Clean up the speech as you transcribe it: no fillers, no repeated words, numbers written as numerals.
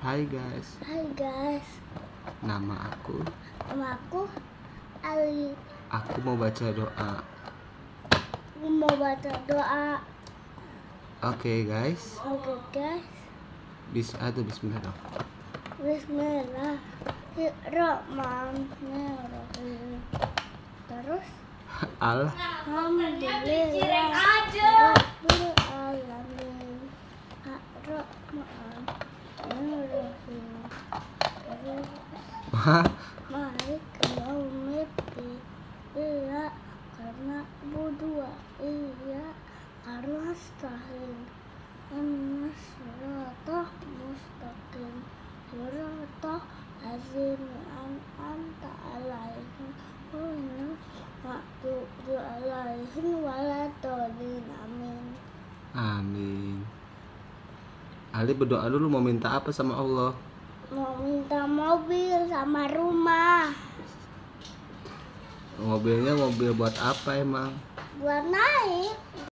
Hai guys. Hai guys. Nama aku Ali. Aku mau baca doa. Aku mau baca doa. Oke guys. Oke guys. Bismillah dong. Bismillahirrahmanirrahim. Terus Alhamdulillah Rabbil alamin. Ar-Rahmanir-Rahim. Malik yaumiddin. Iya karena berdua. Iya karena nasta'in. Siratal mustaqim. Siratal ladzina an'amta 'alaihim ghairil maghdubi 'alaihim waladdallin. Amin. Amin. Ali berdoa dulu, mau minta apa sama Allah? Mau minta mobil sama rumah. Mobilnya mobil buat apa emang? Buat naik.